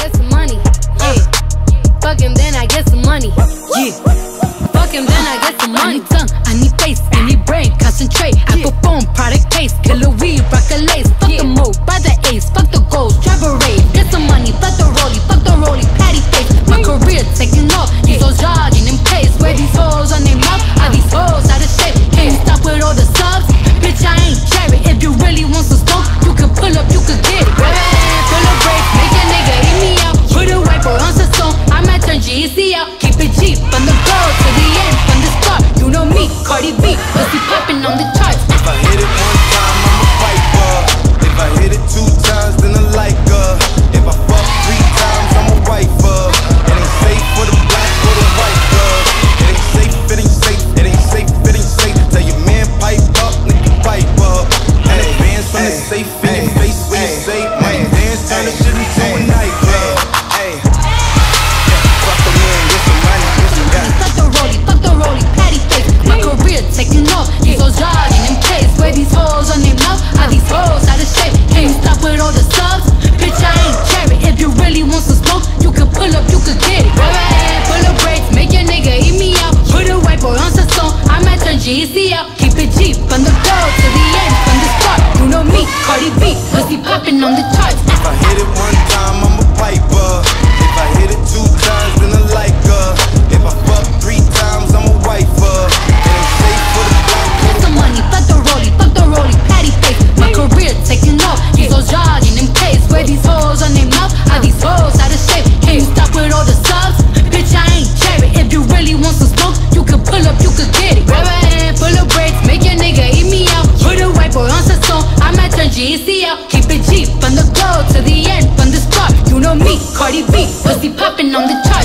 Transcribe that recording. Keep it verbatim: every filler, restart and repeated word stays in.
get some money. Yeah. Fuck him, then I get some money. Yeah. Fuck him, then I get some money. I need tongue, I need face, I need brain, concentrate. I perform product case, killer weed, rock a lace. Fuck the mode, buy the ace, fuck the goals, drive a raid. Get some money, fuck the rollie, fuck the rollie, patty face. My career taking off, these hoes jogging in place. Where these hoes on their mouth, are these hoes out of shape? Can't stop with all the subs, bitch I ain't cherry. If you really want some smoke, you can pull up, you can get it. Pull up brakes, make a nigga hit me out. Put a wiper on some song, I might turn G E C out. Keep it G from the go to the end, from the start. You know me, Cardi B, pussy popping on the charts. If I hit it one time, I'm a piper. If I hit it two times, then I like her. If I fuck three times, I'm a wifer. It ain't safe for the black or the white girl. It ain't safe, it ain't safe, it ain't safe, it ain't safe. Tell your man pipe up, nigga pipe up. And advance from the safe in your face when you say, might dance, turn the shit into a nightclub. Fuck the man, get some money, get some gas. Fuck the rollie, fuck the rollie, patty face. My career taking off, these hoes jogging in place. Where these hoes on their mouth, are these hoes out of shape? Can't stop with all the subs, bitch I ain't cherry. If you really want some smoke, you can pull up, you can get it. Grab a hand, pull up brakes, make your nigga eat me out. Put a white boy on some song, I might turn G E C out. Keep it G from the go to the end, from the start. You know me, Cardi B, pussy popping on the charts. If I hit it one time, I'm a piper. If I hit it two times, then I like her. If I fuck three times, I'm a wifer. It ain't safe for the black or Get the some money, fuck the rollie, fuck the rollie, patty face. My career taking off, these hoes jogging in place. Where these hoes on their mouth, are these hoes out of shape? Can't stop with all the subs, bitch I ain't cherry. If you really want some smoke, you can pull up, you can get it. Grab a hand, pull up brakes, make your nigga eat me out. Put a white boy on some song, I might turn G E C out. Keep it G from the go to the end, from the start. You know me, Cardi B, pussy popping on the chart.